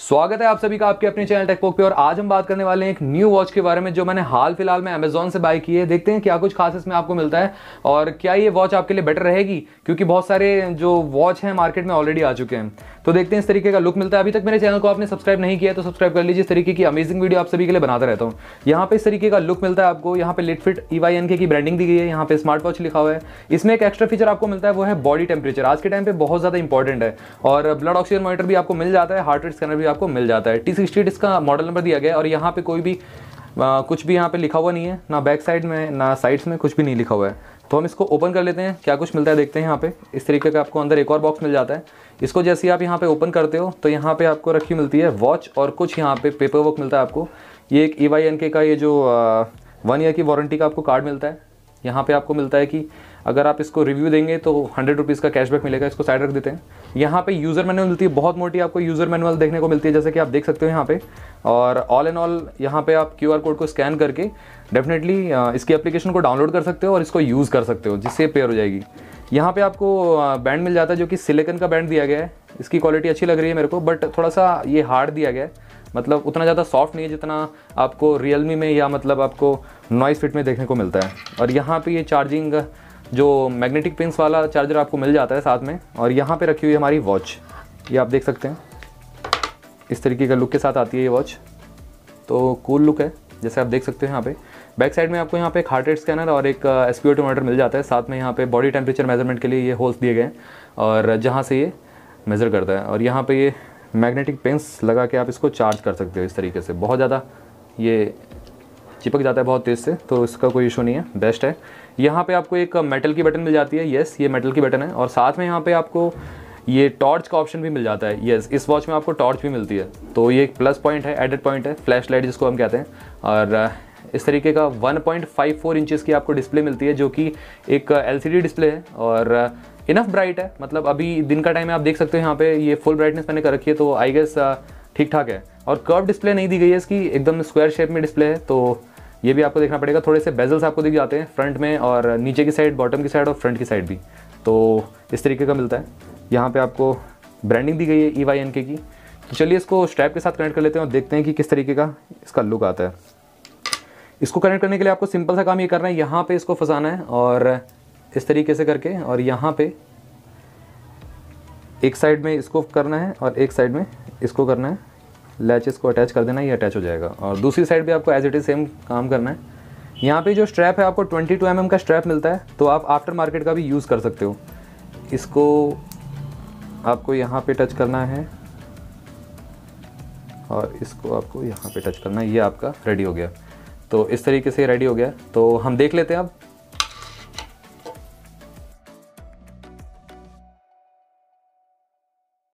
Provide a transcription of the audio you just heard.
स्वागत है आप सभी का आपके अपने चैनल टेकपोक पे। और आज हम बात करने वाले हैं एक न्यू वॉच के बारे में जो मैंने हाल फिलहाल में अमेजोन से बाय की है। देखते हैं क्या कुछ खास इसमें आपको मिलता है और क्या ये वॉच आपके लिए बेटर रहेगी, क्योंकि बहुत सारे जो वॉच हैं मार्केट में ऑलरेडी आ चुके हैं। तो देखते हैं इस तरीके का लुक मिलता है। अभी तक मेरे चैनल को आपने सब्सक्राइब नहीं किया तो सब्सक्राइब कर लीजिए। इस तरीके की अमेजिंग वीडियो आप सभी के लिए बनाता रहता हूँ। यहाँ पे इस तरीके का लुक मिलता है आपको। यहाँ पे लिटफिट EYNK की ब्रांडिंग दी गई है। यहाँ पे स्मार्ट वॉच लिखा हुआ है। इसमें एक एक्स्ट्रा फीचर आपको मिलता है, वो है बॉडी टेम्परेचर। आज के टाइम पे बहुत ज़्यादा इंपॉर्टेंट है। और ब्लड ऑक्सीजन मॉनिटर भी आपको मिल जाता है, हार्ट रेट स्कैनर भी आपको मिल जाता है। T68 इसका मॉडल नंबर दिया गया है। और यहाँ पे कोई भी कुछ भी यहाँ पे लिखा हुआ नहीं है, ना बैक साइड में ना साइड्स में कुछ भी नहीं लिखा हुआ है। तो हम इसको ओपन कर लेते हैं, क्या कुछ मिलता है देखते हैं। यहाँ पे इस तरीके का आपको अंदर एक और बॉक्स मिल जाता है। इसको जैसे ही आप यहाँ पे ओपन करते हो तो यहाँ पे आपको रखी मिलती है वॉच और कुछ यहाँ पे पेपर वर्क मिलता है आपको। ये एक EYNK का ये जो 1 ईयर की वारंटी का आपको कार्ड मिलता है। यहाँ पे आपको मिलता है कि अगर आप इसको रिव्यू देंगे तो 100 रुपीज़ का कैशबैक मिलेगा। इसको साइड रख देते हैं। यहाँ पे यूज़र मैनुअल मिलती है, बहुत मोटी आपको यूज़र मैनुअल देखने को मिलती है, जैसे कि आप देख सकते हो यहाँ पे। और ऑल एंड ऑल यहाँ पे आप QR कोड को स्कैन करके डेफिनेटली इसकी एप्लीकेशन को डाउनलोड कर सकते हो और इसको यूज़ कर सकते हो, जिससे पेयर हो जाएगी। यहाँ पे आपको बैंड मिल जाता है जो कि सिलिकॉन का बैंड दिया गया है। इसकी क्वालिटी अच्छी लग रही है मेरे को, बट थोड़ा सा ये हार्ड दिया गया है, मतलब उतना ज़्यादा सॉफ्ट नहीं है जितना आपको रियलमी में या मतलब आपको नॉइस फिट में देखने को मिलता है। और यहाँ पे ये चार्जिंग जो मैग्नेटिक पिंस वाला चार्जर आपको मिल जाता है साथ में। और यहाँ पे रखी हुई है हमारी वॉच, ये आप देख सकते हैं। इस तरीके का लुक के साथ आती है ये वॉच, तो कूल लुक है जैसे आप देख सकते हो। यहाँ पे बैक साइड में आपको यहाँ पे एक हार्ट रेट स्कैनर और एक SpO2 मॉनिटर मिल जाता है। साथ में यहाँ पे बॉडी टेम्परेचर मेजरमेंट के लिए ये होल्स दिए गए हैं और जहाँ से ये मेज़र करता है। और यहाँ पे ये मैग्नेटिक पिंस लगा के आप इसको चार्ज कर सकते हो। इस तरीके से बहुत ज़्यादा ये चिपक जाता है बहुत तेज़ से, तो इसका कोई इशू नहीं है, बेस्ट है। यहाँ पे आपको एक मेटल की बटन मिल जाती है। येस, ये मेटल की बटन है। और साथ में यहाँ पे आपको ये टॉर्च का ऑप्शन भी मिल जाता है। येस, इस वॉच में आपको टॉर्च भी मिलती है, तो ये एक प्लस पॉइंट है, एडेड पॉइंट है, फ्लैश लाइट जिसको हम कहते हैं। और इस तरीके का 1.54 इंचेस की आपको डिस्प्ले मिलती है, जो कि एक LCD डिस्प्ले है और इनफ ब्राइट है। मतलब अभी दिन का टाइम है, आप देख सकते हो यहाँ पे ये फुल ब्राइटनेस मैंने कर रखी है, तो आई गेस ठीक ठाक है। और कर्व डिस्प्ले नहीं दी गई है इसकी, एकदम स्क्वायर शेप में डिस्प्ले है, तो ये भी आपको देखना पड़ेगा। थोड़े से बेजल्स आपको दिख जाते हैं फ्रंट में और नीचे की साइड, बॉटम की साइड और फ्रंट की साइड भी, तो इस तरीके का मिलता है। यहाँ पे आपको ब्रांडिंग दी गई है EYNK की। तो चलिए इसको स्ट्रैप के साथ कनेक्ट कर लेते हैं और देखते हैं कि किस तरीके का इसका लुक आता है। इसको कनेक्ट करने के लिए आपको सिंपल सा काम ये करना है, यहाँ पे इसको फंसाना है और इस तरीके से करके, और यहाँ पे एक साइड में इसको करना है और एक साइड में इसको करना है। लैचेस को अटैच कर देना, ये अटैच हो जाएगा। और दूसरी साइड भी आपको एज इट इज़ सेम काम करना है। यहाँ पे जो स्ट्रैप है आपको 22 mm का स्ट्रैप मिलता है, तो आप आफ्टर मार्केट का भी यूज़ कर सकते हो। इसको आपको यहाँ पे टच करना है और इसको आपको यहाँ पे टच करना है। ये आपका रेडी हो गया। तो इस तरीके से रेडी हो गया। तो हम देख लेते हैं अब